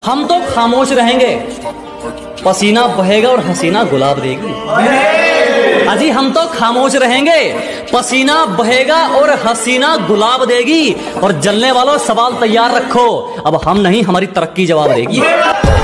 हम तो खामोश रहेंगे, पसीना बहेगा और हसीना गुलाब देगी। अजी हम तो खामोश रहेंगे, पसीना बहेगा और हसीना गुलाब देगी। और जलने वालों सवाल तैयार रखो, अब हम नहीं हमारी तरक्की जवाब देगी।